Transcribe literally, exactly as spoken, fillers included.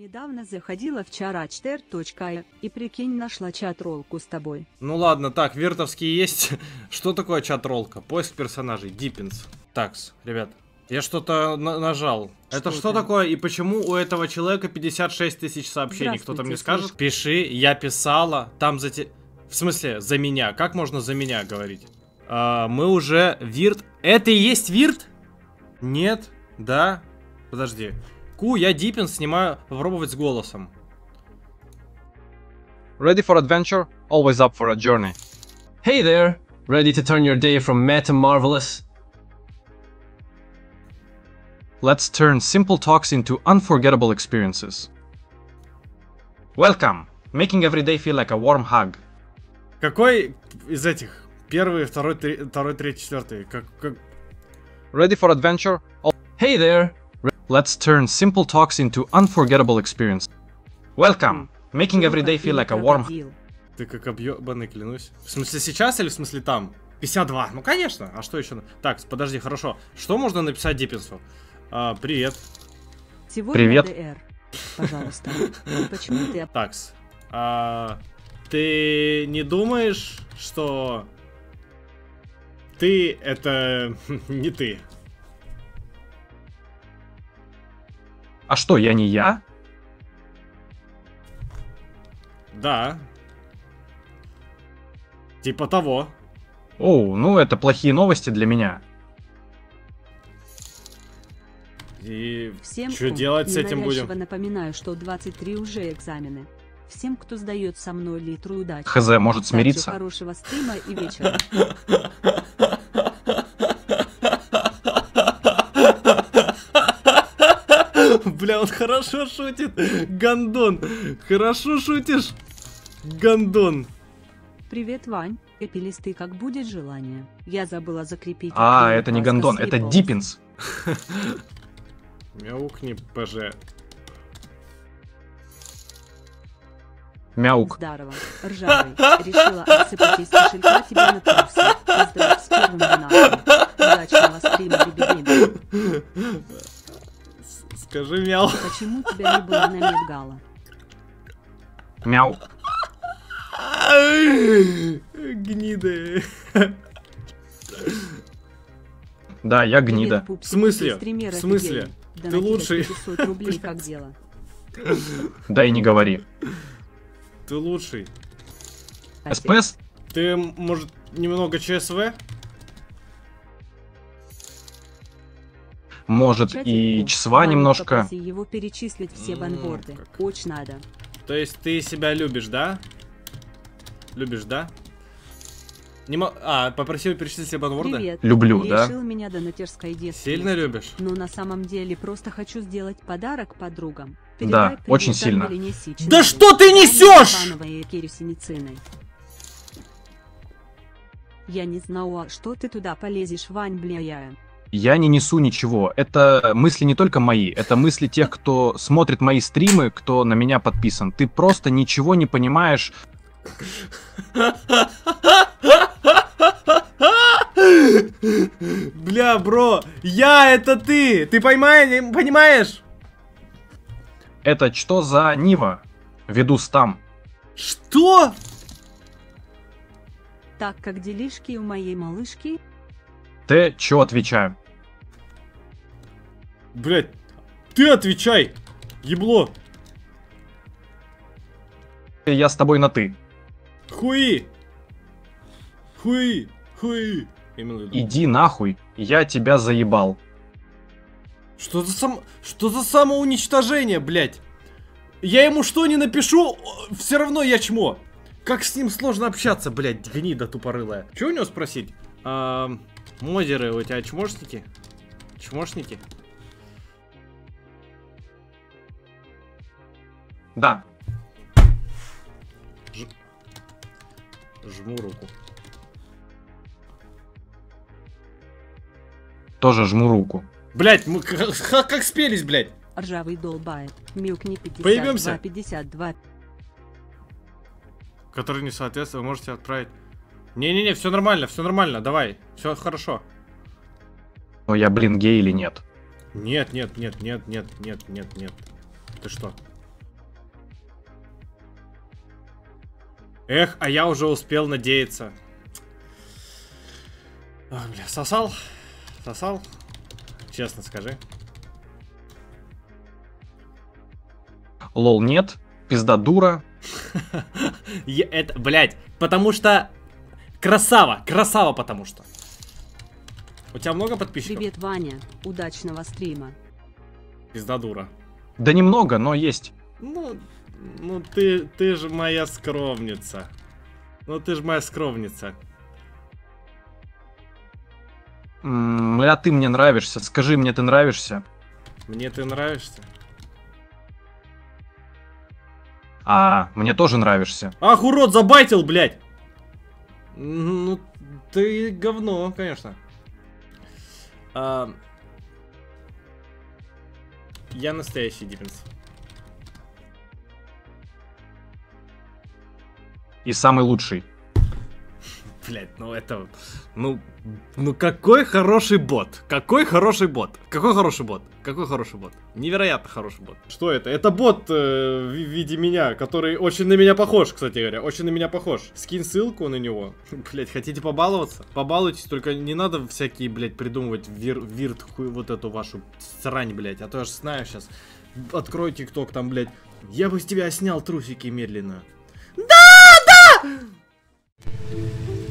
недавно заходила в чарачтер точка ай и прикинь, нашла чат-ролку с тобой. Ну ладно, так, виртовские есть. Что такое чат-ролка? Поиск персонажей, Диппинс. Такс, ребят, я что-то на нажал. Что это что там? Такое и почему у этого человека пятьдесят шесть тысяч сообщений? Кто-то мне скажет? Слышь. Пиши, я писала, там за те... В смысле, за меня? Как можно за меня говорить? А, мы уже вирт... Это и есть вирт? Нет? Да? Подожди. Ку, я Диппинс, снимаю попробовать с голосом. Ready for adventure? Always up for a journey. Hey there! Ready to turn your day from meh to marvelous? Let's turn simple talks into unforgettable experiences. Welcome! Making every day feel like a warm hug. Какой из этих? Первый, второй, три, второй, третий, четвертый? Как, как... Ready for adventure? Hey there! Let's turn simple talks into unforgettable experiences. Welcome! Making every day feel like a warm hug. Ты как объебанный, клянусь. В смысле сейчас или в смысле там? пятьдесят два. Ну конечно. А что еще? Так, подожди, хорошо. Что можно написать Диппинсу? А, привет. Сегодня привет. дэ эр. Пожалуйста. Почему ты... Такс. А, ты не думаешь, что ты это не ты? А что, я не я? Да. Типа того. Оу, ну это плохие новости для меня. И Всем что делать с этим будем? Напоминаю, что двадцать три уже экзамены. Всем, кто сдает со мной литру, удачи. Хз, может смириться. Хорошего стрима и вечера. Бля, он хорошо шутит. Гондон. Хорошо шутишь. Гондон. Привет, Вань. Эпилисты, как будет желание. Я забыла закрепить. А, это не Гондон, это Диппинс. Мяукни, ПЖ. Мяук. Здорово. Ржавый. Решила отсыпать из кошелька тебе на трусы. Поздравь с первым винаром. Удачного стрима, бибибиби. Скажи мяу. Почему тебя не было на Медгала? Мяу. Гнида. Да, я гнида. В смысле? В смысле? Ты лучший. Рублей, как дело? Да и не говори. Ты лучший. СПС? Ты, может, немного ЧСВ? Может и числа немножко. Его перечислить все банворды. как? Очень надо. То есть ты себя любишь, да? Любишь, да? Не мо... А, попросил перечислить все банворды? Привет. Люблю, да? Лишил меня донатерской девственности. Сильно любишь? Но на самом деле просто хочу сделать подарок подругам. Да, Передай очень привет сильно. Ангелине Сичиной, Да что ты несешь? Пановой и Кире Синицыной. Я не знала, что ты туда полезешь, Вань, бля, я. Я не несу ничего. Это мысли не только мои, это мысли тех, кто смотрит мои стримы, кто на меня подписан. Ты просто ничего не понимаешь. Бля, бро, я это ты! Ты поймай, понимаешь? Это что за Нива? Веду стам. Что? Так как делишки у моей малышки? Ты чё отвечаю? Блять, ты отвечай, ебло. Я с тобой на ты. Хуи. Хуи. Хуи. Именно. Иди нахуй, я тебя заебал. Что за сам... Что за самоуничтожение, блять? Я ему что не напишу, все равно я чмо. Как с ним сложно общаться, блять, гнида тупорылая. Че у него спросить? А, модеры у тебя чмошники? Чмошники? Да. Ж... Жму руку. Тоже жму руку. Блять, мы как, как спелись, блять. Ржавый долбает. Милкни пятьдесят два Поебемся? пятьдесят два. Который не соответствует, вы можете отправить. Не-не-не, все нормально, все нормально, давай, все хорошо. Но я, блин, гей или нет? Нет, нет, нет, нет, нет, нет, нет, нет. Ты что? Эх, а я уже успел надеяться. Ой, бля, сосал? Сосал? Честно скажи. Лол, нет. Пизда дура. Я, это, блядь, потому что... Красава, красава потому что. У тебя много подписчиков? Привет, Ваня. Удачного стрима. Пизда дура. Да немного, но есть. Ну, ну ты, ты же моя скромница. Ну ты же моя скромница. М, А ты мне нравишься. Скажи мне, ты нравишься. Мне ты нравишься? А, мне тоже нравишься. Ах, урод, забайтил, блядь! Ну, ты говно, конечно. А, я настоящий Диппинс. И самый лучший. Блять, ну это... Ну, ну какой хороший бот. Какой хороший бот. Какой хороший бот. Какой хороший бот. Невероятно хороший бот. Что это? Это бот э, в виде меня, который очень на меня похож, кстати говоря. Очень на меня похож. Скинь ссылку на него. Блять, хотите побаловаться? Побалуйтесь, только не надо всякие, блять, придумывать вир, вирт, хуй, вот эту вашу срань, блять. А то я же знаю сейчас. Открой тикток там, блять. Я бы с тебя снял трусики медленно. Да, да!